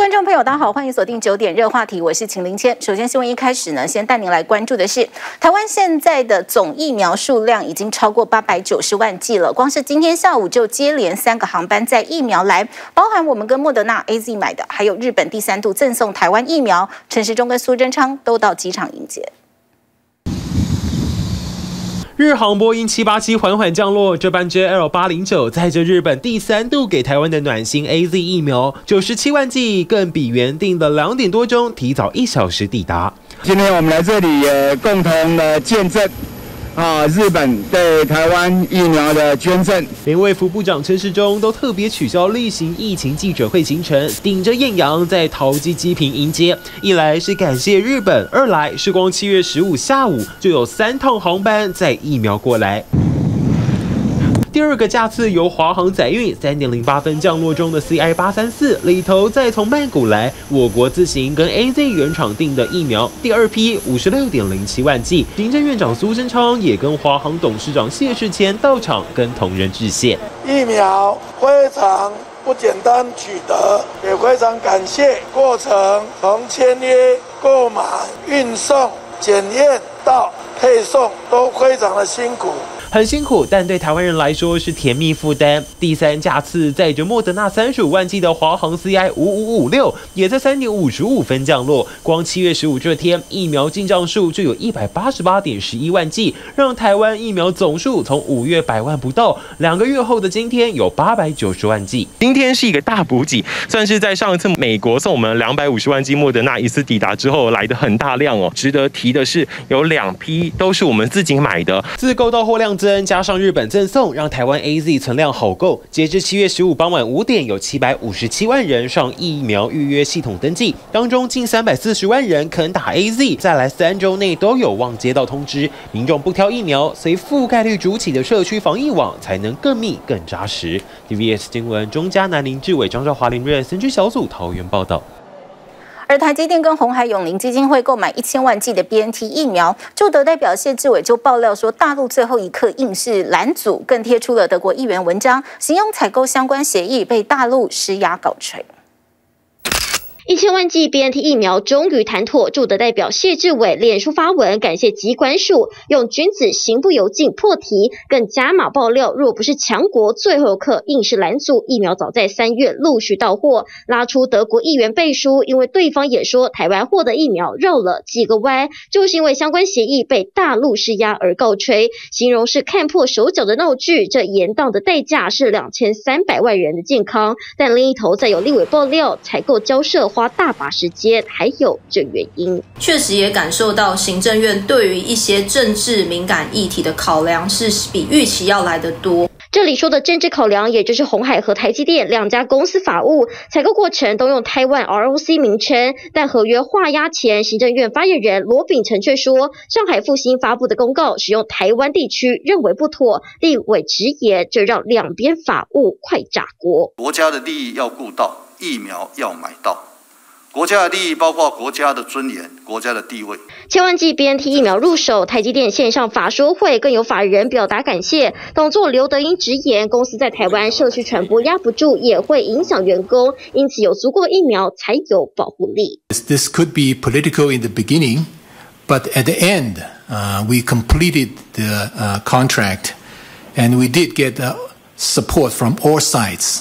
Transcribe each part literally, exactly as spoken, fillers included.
观众朋友，大家好，欢迎锁定九点热话题，我是秦林谦。首先，新闻一开始呢，先带您来关注的是，台湾现在的总疫苗数量已经超过八百九十万剂了。光是今天下午就接连三个航班载疫苗来，包含我们跟莫德纳 A Z 买的，还有日本第三度赠送台湾疫苗，陈时中跟苏贞昌都到机场迎接。 日航波音七八七缓缓降落，这班 J L 八零九载着日本第三度给台湾的暖心 A Z 疫苗，九十七万剂，更比原定的两点多钟提早一小时抵达。 今天我们来这里也共同的见证。 啊！日本对台湾疫苗的捐赠， 连卫福部长陈时中都特别取消例行疫情记者会行程，顶着艳阳在桃机机坪迎接。一来是感谢日本，二来是光七月十五下午就有三趟航班载疫苗过来。 第二个架次由华航载运，三点零八分降落中的 C I 八三四里头，再从曼谷来，我国自行跟 A Z 原厂订的疫苗，第二批五十六点零七万剂。行政院长苏贞昌也跟华航董事长谢世谦到场，跟同仁致谢。 疫苗非常不简单取得，也非常感谢过程从签约、购买、运送、检验到配送都非常的辛苦。 很辛苦，但对台湾人来说是甜蜜负担。第三架次载着莫德纳三十五万剂的华航 C I 五五五六，也在三点五十五分降落。光七月十五这天，疫苗进账数就有一百八十八点十一万剂，让台湾疫苗总数从五月百万不到，两个月后的今天有八百九十万剂。 今天是一个大补给，算是在上一次美国送我们两百五十万剂莫德纳一次抵达之后来的很大量哦。值得提的是，有两批都是我们自己买的， 自购到货量。 加上日本赠送，让台湾 A Z 存量好够。截至七月十五傍晚五点，有七百五十七万人上疫苗预约系统登记，当中近三百四十万人肯打 A Z， 再来三周内都有望接到通知。民众不挑疫苗，随覆盖率筑起的社区防疫网，才能更密更扎实。T V S 新闻中嘉南林志伟、张兆华、林瑞森区小组桃园报道。 而台积电跟鸿海永龄基金会购买一千万剂的 B N T 疫苗，驻德代表谢志伟就爆料说，大陆最后一刻硬是拦阻，更贴出了德国议员文章，形容采购相关协议被大陆施压搞锤。 一千万剂 B N T 疫苗终于谈妥，驻德代表谢志伟脸书发文感谢疾管署，用君子行不由径破题，更加码爆料，若不是强国最后一刻硬是拦阻，疫苗早在三月陆续到货，拉出德国议员背书，因为对方也说台湾获得疫苗绕了几个弯，就是因为相关协议被大陆施压而告吹，形容是看破手脚的闹剧，这延宕的代价是两千三百万人的健康，但另一头再有立委爆料，采购交涉。 花大把时间，还有这原因， 确实也感受到行政院对于一些政治敏感议题的考量是比预期要来得多。 这里说的政治考量，也就是鸿海和台积电两家公司法务采购过程都用台湾 R O C 名称，但合约画押前，行政院发言人罗秉成却说，上海复兴发布的公告使用台湾地区，认为不妥，立委直言，这让两边法务快炸锅。 国家的利益要顾到，疫苗要买到。 国家的利益包括国家的尊严、国家的地位。 千万剂 B N T 疫苗入手，台积电线上法说会更有法人表达感谢。董座刘德英直言，公司在台湾社区传播压不住，也会影响员工，因此有足够疫苗才有保护力。 This could be political in the beginning, but at the end, uh, we completed the uh, contract, and we did get uh, support from all sides.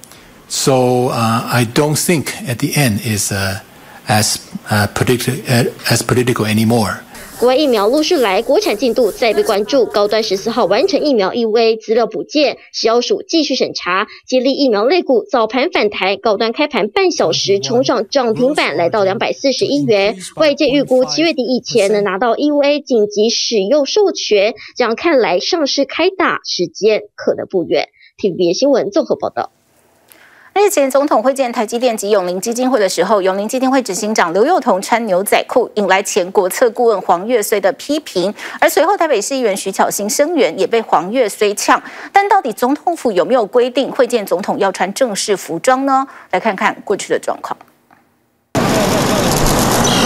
So uh, I don't think at the end is uh, as uh, political uh, as political anymore. 国外疫苗陆续来，国产进度再被关注。高端十四号完成疫苗 E U A 资料补件，食药署继续审查。接力疫苗类股早盘反弹，高端开盘半小时冲上涨停板，来到两百四十一元。外界预估七月底以前能拿到 E U A 紧急使用授权，这样看来上市开打时间可能不远。T V B S 新闻综合报道。 日前，总统会见台积电及永龄基金会的时候，永龄基金会执行长刘宥彤穿牛仔裤，引来前国策顾问黄越绥的批评。而随后，台北市议员徐巧芯声援，也被黄越绥呛。但到底总统府有没有规定会见总统要穿正式服装呢？来看看过去的状况。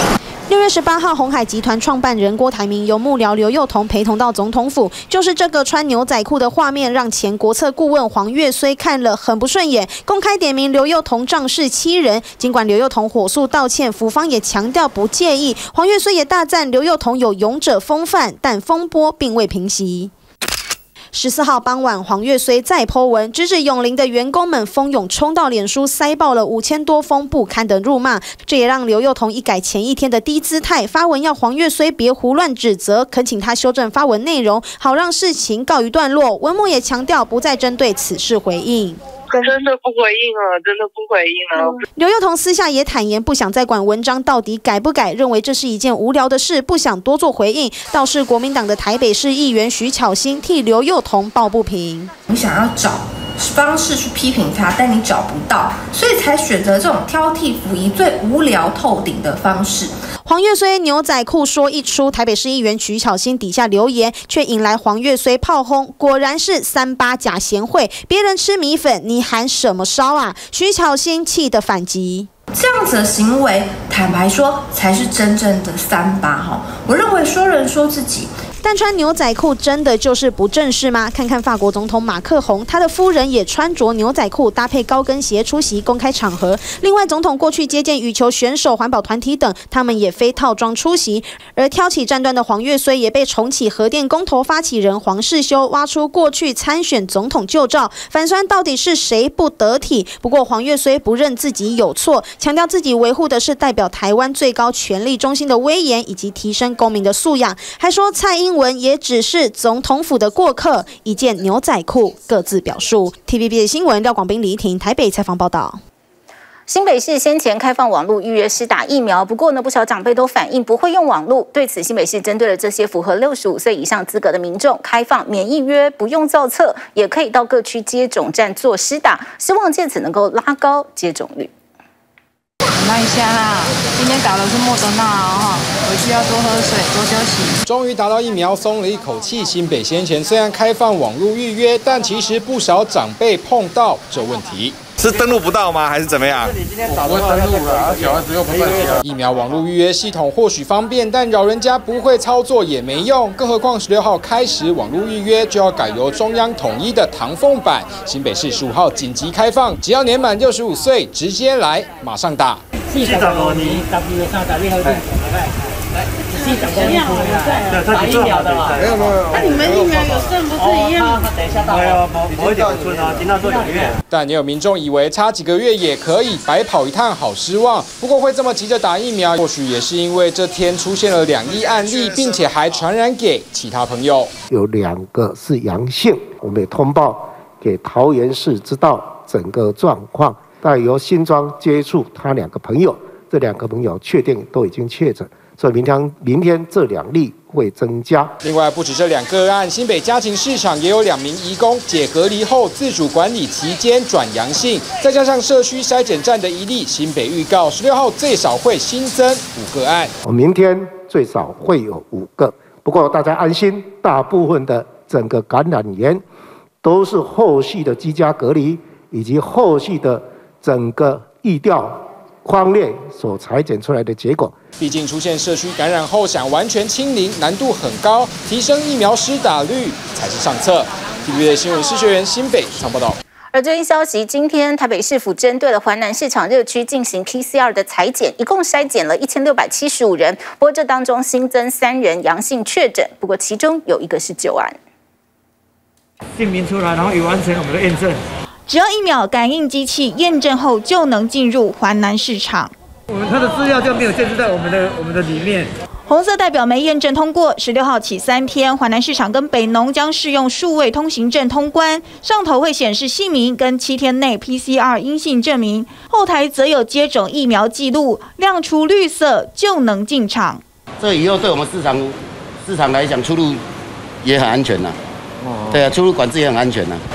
六月十八号，鸿海集团创办人郭台铭由幕僚刘宥彤陪同到总统府，就是这个穿牛仔裤的画面，让前国策顾问黄越綏看了很不顺眼，公开点名刘宥彤仗势欺人。尽管刘宥彤火速道歉，府方也强调不介意，黄越綏也大赞刘宥彤有勇者风范，但风波并未平息。十四号傍晚，黄越綏再 po 文，直指永林的员工们蜂拥冲到脸书，塞爆了五千多封不堪的辱骂。这也让刘宥彤一改前一天的低姿态，发文要黄越綏别胡乱指责，恳请他修正发文内容，好让事情告一段落。文末也强调不再针对此事回应。 真的不回应了，真的不回应了。 刘宥彤私下也坦言，不想再管文章到底改不改，认为这是一件无聊的事，不想多做回应。倒是国民党的台北市议员徐巧芯替刘宥彤抱不平。 你想要找方式去批评他，但你找不到，所以才选择这种挑剔辅仪最无聊透顶的方式。 黄越綏牛仔裤说一出，台北市议员徐巧芯底下留言，却引来黄越綏炮轰，果然是三八假贤惠，别人吃米粉，你喊什么烧啊？徐巧芯气得反击。 这样子的行为，坦白说才是真正的三八哈。我认为说人说自己。 但穿牛仔裤真的就是不正式吗？看看法国总统马克宏，他的夫人也穿着牛仔裤搭配高跟鞋出席公开场合。另外，总统过去接见羽球选手、环保团体等，他们也非套装出席。而挑起战端的黄越綏也被重启核电公投发起人黄世修挖出过去参选总统旧照，反酸到底是谁不得体？不过黄越綏不认自己有错，强调自己维护的是代表台湾最高权力中心的威严以及提升公民的素养，还说蔡英文文也只是总统府的过客，一件牛仔裤各自表述。T V B 的新闻，廖广斌、李怡婷台北采访报道。 新北市先前开放网络预约施打疫苗，不过呢，不少长辈都反映不会用网络。对此，新北市针对了这些符合六十五岁以上资格的民众，开放免疫约，不用造册，也可以到各区接种站做施打，希望借此能够拉高接种率。 慢一下啦，今天打的是莫德纳哈，回去要多喝水，多休息。 终于打到疫苗，松了一口气。新北先前虽然开放网络预约，但其实不少长辈碰到这问题。 是登录不到吗？还是怎么样？ 我不会登录了，小孩子又不会疫苗网络预约系统或许方便，但扰人家不会操作也没用。更何况十六号开始网络预约就要改由中央统一的唐凤版。新北市十五号紧急开放，只要年满六十五岁，直接来，马上打。 四十五年，十二月三十，你好，来。四十五年打疫苗的嘛？没有没有。那你们疫苗有剩不是一样？没有，没一点不顺啊，今天做两个月。 但也有民众以为差几个月也可以白跑一趟，好失望。不过会这么急着打疫苗，或许也是因为这天出现了两例案例，并且还传染给其他朋友。 有两个是阳性，我们也通报给桃园市知道整个状况。但由新庄接触他两个朋友，这两个朋友确定都已经确诊，所以明天明天这两例会增加。 另外，不止这两个案，新北家禽市场也有两名移工解隔离后自主管理期间转阳性，再加上社区筛检站的一例，新北预告十六号最少会新增五个案。 我明天最少会有五个，不过大家安心，大部分的整个感染源都是后续的居家隔离以及后续的整个疫调匡列所裁剪出来的结果。 毕竟出现社区感染后想完全清零难度很高，提升疫苗施打率才是上策。T V B 的新闻施学员新北采访报道。 而最新消息，今天台北市府针对了环南市场热区进行 P C R 的采检，一共筛检了一千六百七十五人，不过这当中新增三人阳性确诊，不过其中有一个是旧案。 姓名出来，然后也完成我们的验证。 只要一秒感应机器验证后，就能进入环南市场。 我们它的资料就没有建置在我们的我们的里面。 红色代表没验证通过，十六号起三天，环南市场跟北农将适用数位通行证通关，上头会显示姓名跟七天内 P C R 阴性证明，后台则有接种疫苗记录，亮出绿色就能进场。 这以后对我们市场市场来讲，出入也很安全呐、啊。对啊，出入管制也很安全呐、啊。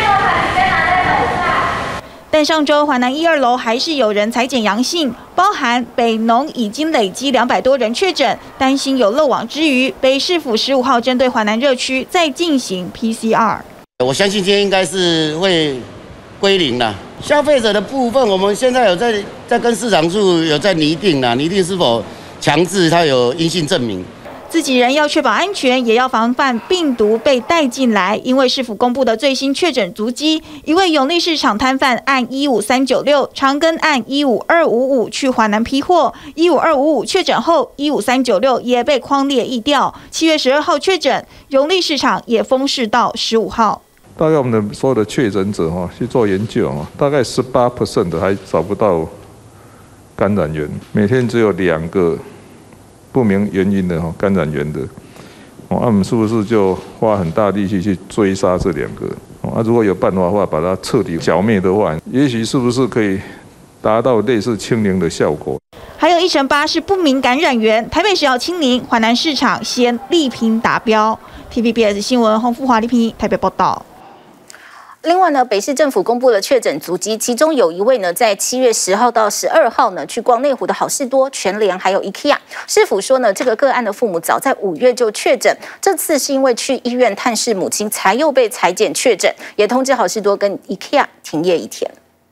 但上周环南一二楼还是有人采检阳性，包含北农已经累积两百多人确诊，担心有漏网之鱼，北市府十五号针对环南热区再进行 P C R。 我相信今天应该是会归零了。消费者的部分，我们现在有在在跟市场处有在拟定了，拟定是否强制他有阴性证明。 自己人要确保安全，也要防范病毒被带进来。因为市府公布的最新确诊足迹，一位永利市场摊贩按一五三九六，长庚按一五二五五去华南批货，一五二五五确诊后，一五三九六也被匡列疫调。七月十二号确诊，永利市场也封市到十五号。 大概我们的所有的确诊者哈去做研究哈，大概十八 percent 的还找不到感染源，每天只有两个不明原因的哈感染源的，哦，那我们是不是就花很大力气去追杀这两个？哦，那如果有办法的话，把它彻底剿灭的话，也许是不是可以达到类似清零的效果？ 还有一成八是不明感染源，台北市要清零，华南市场先力拼达标。T V B S 新闻洪富华力拼台北报道。 另外呢，北市政府公布了确诊足迹，其中有一位呢，在七月十号到十二号呢，去逛内湖的好事多、全联还有 IKEA。市府说呢，这个个案的父母早在五月就确诊，这次是因为去医院探视母亲，才又被采检确诊，也通知好事多跟 IKEA 停业一天。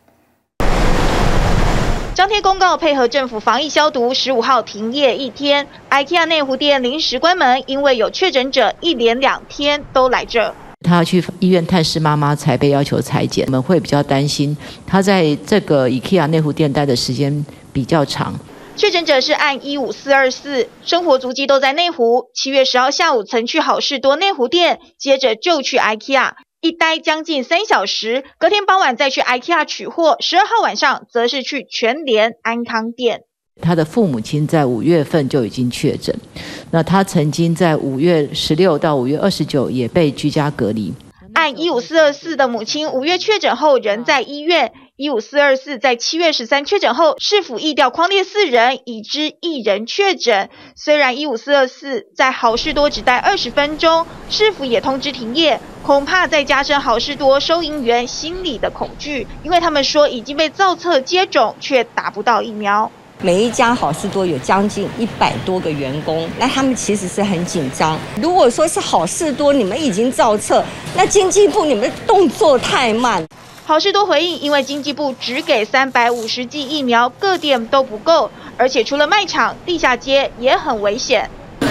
张贴公告配合政府防疫消毒，十五号停业一天。IKEA 内湖店临时关门，因为有确诊者一连两天都来这。 他要去医院探视妈妈，才被要求采检。我们会比较担心他在这个 IKEA 内湖店待的时间比较长。 确诊者是按一五四二四，生活足迹都在内湖。七月十号下午曾去好事多内湖店，接着就去 IKEA， 一待将近三小时。隔天傍晚再去 IKEA 取货。十二号晚上则是去全联安康店。 他的父母亲在五月份就已经确诊，那他曾经在五月十六到五月二十九也被居家隔离。 按一五四二四的母亲五月确诊后仍在医院，一五四二四在七月十三确诊后，市府疫调匡列四人，已知一人确诊。虽然一五四二四在好事多只待二十分钟，市府也通知停业，恐怕再加深好事多收银员心里的恐惧，因为他们说已经被造册接种，却打不到疫苗。 每一家好事多有将近一百多个员工，那他们其实是很紧张。如果说是好事多，你们已经造册，那经济部你们的动作太慢。 好事多回应，因为经济部只给三百五十剂疫苗，各店都不够，而且除了卖场，地下街也很危险。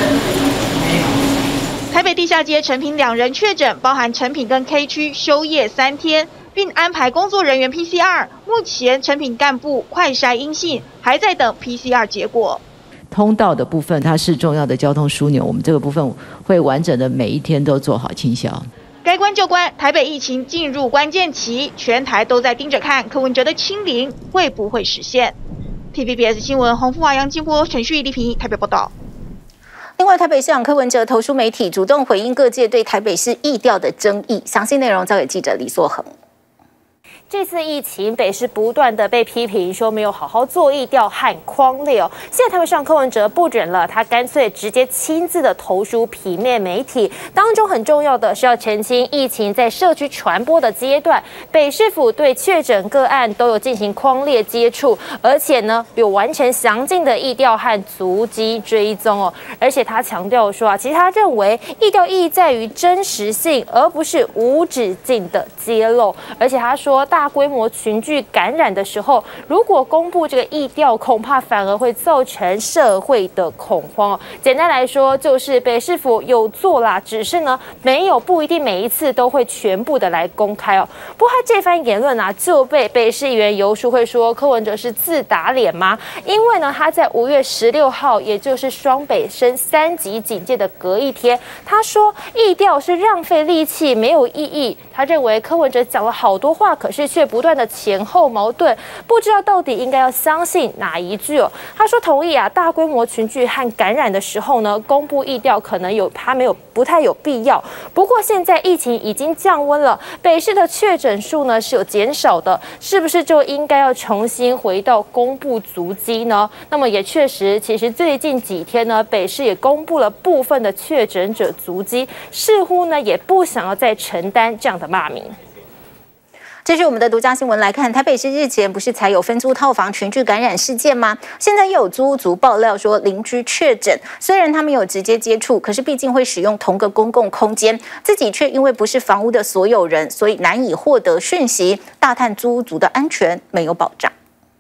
台北地下街成品两人确诊，包含成品跟 K 区休业三天。并安排工作人员 P C R， 目前成品干部快筛阴性，还在等 P C R 结果。 通道的部分，它是重要的交通枢纽，我们这个部分会完整的每一天都做好清消。 该关就关，台北疫情进入关键期，全台都在盯着看柯文哲的清零会不会实现。T V B S 新闻洪富华、杨金波、陈旭丽萍台北报道。 另外，台北市长柯文哲投书媒体，主动回应各界对台北市疫调的争议。详细内容交给记者李硕恒。 这次疫情，北市不断的被批评说没有好好做疫调和匡列哦。现在台北市长柯文哲不准了，他干脆直接亲自的投书平面媒体，当中很重要的是要澄清疫情在社区传播的阶段，北市府对确诊个案都有进行匡列接触，而且呢有完成详尽的疫调和足迹追踪哦。而且他强调说啊，其实他认为疫调意义在于真实性，而不是无止境的揭露。而且他说大。大规模群聚感染的时候，如果公布这个疫调，恐怕反而会造成社会的恐慌哦。简单来说，就是北市府有做啦，只是呢没有不一定每一次都会全部的来公开哦。不过他这番言论啊，就被北市议员游淑慧说柯文哲是自打脸吗？因为呢他在五月十六号，也就是双北升三级警戒的隔一天，他说疫调是浪费力气，没有意义。他认为柯文哲讲了好多话，可是却不断的前后矛盾，不知道到底应该要相信哪一句哦。他说同意啊，大规模群聚和感染的时候呢，公布疫调可能有他没有不太有必要。不过现在疫情已经降温了，北市的确诊数呢是有减少的，是不是就应该要重新回到公布足迹呢？那么也确实，其实最近几天呢，北市也公布了部分的确诊者足迹，似乎呢也不想要再承担这样的骂名。 这是我们的独家新闻来看，台北市日前不是才有分租套房群聚感染事件吗？现在又有租屋族爆料说邻居确诊，虽然他们有直接接触，可是毕竟会使用同个公共空间，自己却因为不是房屋的所有人，所以难以获得讯息，大叹租屋族的安全没有保障。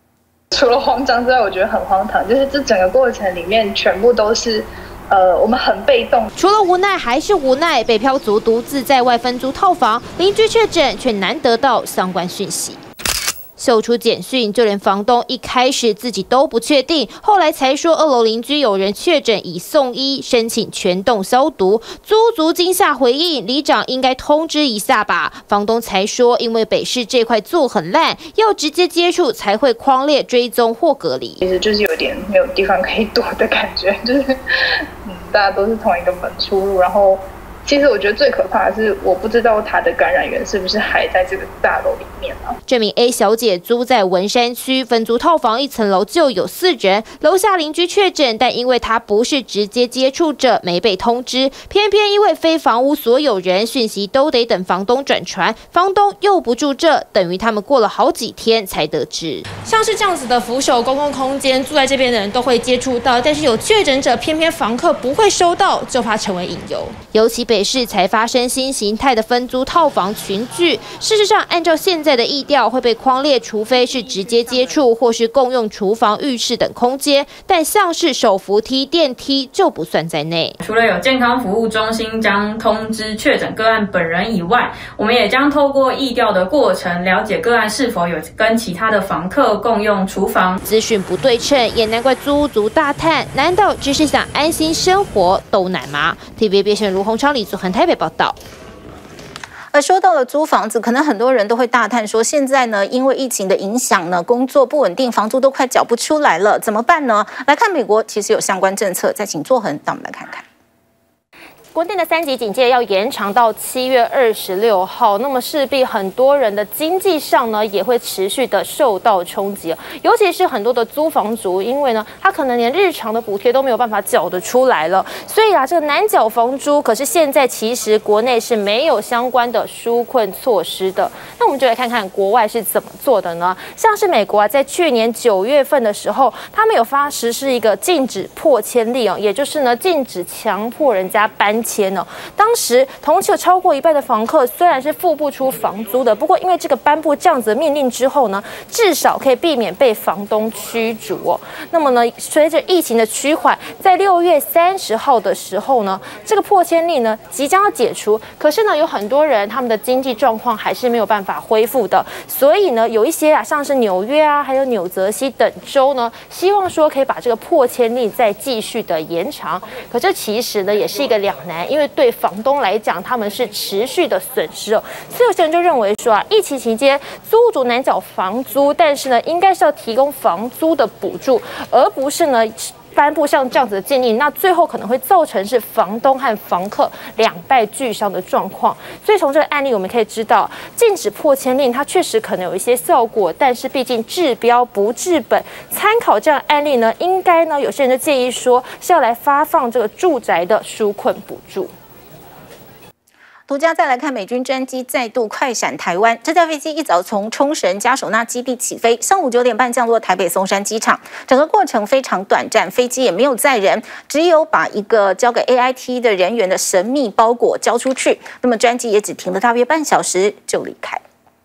除了慌张之外，我觉得很荒唐，就是这整个过程里面全部都是。呃，我们很被动， 除了无奈还是无奈。北漂族独自在外分租套房，邻居确诊却难得到相关讯息。秀出简讯，就连房东一开始自己都不确定，后来才说二楼邻居有人确诊，已送医，申请全栋消毒。租族惊吓回应，里长应该通知一下吧。房东才说，因为北市这块做很烂，要直接接触才会匡列追踪或隔离。 其实就是有点没有地方可以躲的感觉，就是嗯，大家都是同一个门出入，然后。其实我觉得最可怕的是，我不知道他的感染源是不是还在这个大楼里面啊。 这名 A 小姐租在文山区分租套房，一层楼就有四人，楼下邻居确诊，但因为她不是直接接触者，没被通知。偏偏因为非房屋所有人讯息都得等房东转传，房东又不住这，等于他们过了好几天才得知。像是这样子的扶手公共空间，住在这边的人都会接触到，但是有确诊者，偏偏房客不会收到，就怕成为隐忧。尤其北市才发生新形态的分租套房群聚，事实上，按照现在的疫调会被匡列，除非是直接接触或是共用厨房、浴室等空间，但像是手扶梯、电梯就不算在内。 除了有健康服务中心将通知确诊个案本人以外，我们也将透过疫调的过程，了解个案是否有跟其他的房客共用厨房。 资讯不对称，也难怪租屋族大叹：难道只是想安心生活都难吗 ？T V B 编审卢洪昌、李祖恒台北报道。 而说到了租房子，可能很多人都会大叹说，现在呢，因为疫情的影响呢，工作不稳定，房租都快缴不出来了，怎么办呢？来看美国其实有相关政策，再请作恒带我们来看看。 国内的三级警戒要延长到七月二十六号，那么势必很多人的经济上呢也会持续的受到冲击，尤其是很多的租房族，因为呢他可能连日常的补贴都没有办法缴得出来了，所以啊这个难缴房租。可是现在其实国内是没有相关的纾困措施的，那我们就来看看国外是怎么做的呢？像是美国啊，在去年九月份的时候，他们有发实施一个禁止破迁令哦，也就是呢禁止强迫人家搬迁哦。当时同期有超过一半的房客虽然是付不出房租的，不过因为这个颁布这样子的命令之后呢，至少可以避免被房东驱逐哦。那么呢，随着疫情的趋缓，在六月三十号的时候呢，这个破迁令呢即将要解除，可是呢有很多人他们的经济状况还是没有办法恢复的，所以呢有一些啊像是纽约啊还有纽泽西等州呢，希望说可以把这个破迁令再继续的延长，可这其实呢也是一个两难，因为对房东来讲，他们是持续的损失哦，所以有些人就认为说啊，疫情期间租屋族难缴房租，但是呢，应该是要提供房租的补助，而不是呢颁布像这样子的建议，那最后可能会造成是房东和房客两败俱伤的状况。所以从这个案例我们可以知道，禁止破迁令它确实可能有一些效果，但是毕竟治标不治本。参考这样的案例呢，应该呢有些人就建议说是要来发放这个住宅的纾困补助。 独家再来看，美军专机再度快闪台湾。这架飞机一早从冲绳嘉手纳基地起飞，上午九点半降落台北松山机场。整个过程非常短暂，飞机也没有载人，只有把一个交给 A I T 的人员的神秘包裹交出去。那么专机也只停了大约半小时就离开。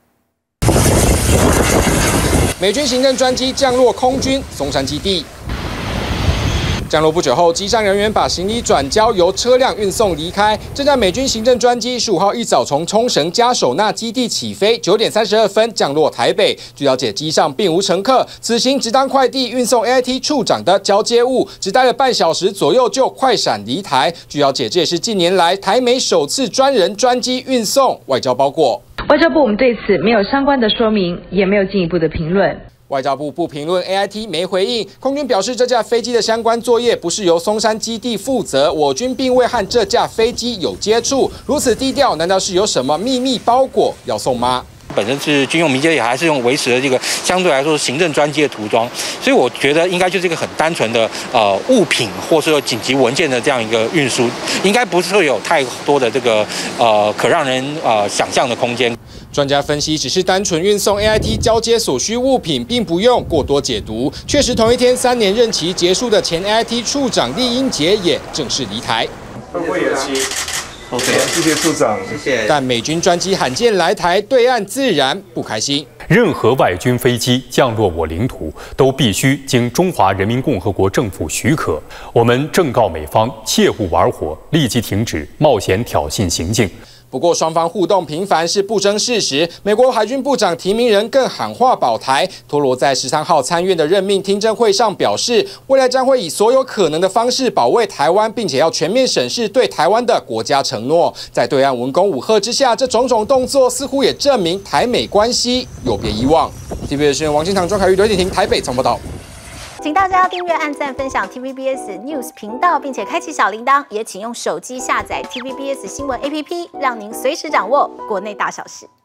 美军行政专机降落空军松山基地。降落不久后，机上人员把行李转交，由车辆运送离开。这架美军行政专机十五号一早从冲绳嘉手纳基地起飞，九点三十二分降落台北。据了解，机上并无乘客，此行只当快递运送 A I T 处长的交接物，只待了半小时左右就快闪离台。据了解，这也是近年来台美首次专人专机运送外交包裹。 外交部我们对此没有相关的说明，也没有进一步的评论。 外交部不评论 A I T 没回应，空军表示这架飞机的相关作业不是由松山基地负责，我军并未和这架飞机有接触，如此低调，难道是有什么秘密包裹要送吗？ 本身是军用民间，也还是用维持了这个相对来说行政专机的涂装，所以我觉得应该就是一个很单纯的呃物品或是紧急文件的这样一个运输，应该不是会有太多的这个呃可让人呃想象的空间。 专家分析，只是单纯运送 A I T 交接所需物品，并不用过多解读。确实，同一天三年任期结束的前 A I T 处长厉英杰也正式离台。 会不会延期？ OK， 谢谢处长，谢谢。 但美军专机罕见来台，对岸自然不开心。 任何外军飞机降落我领土，都必须经中华人民共和国政府许可。我们正告美方切勿玩火，立即停止冒险挑衅行径。 不过，双方互动频繁是不争事实。美国海军部长提名人更喊话保台。托罗在十三号参院的任命听证会上表示，未来将会以所有可能的方式保卫台湾，并且要全面审视对台湾的国家承诺。在对岸文攻武吓之下，这种种动作似乎也证明台美关系有别以往。T V B S 新闻王金堂、庄凯瑜、刘景婷台北总报道。 请大家订阅、按赞、分享 T V B S News 频道，并且开启小铃铛，也请用手机下载 T V B S 新闻 A P P， 让您随时掌握国内大小事。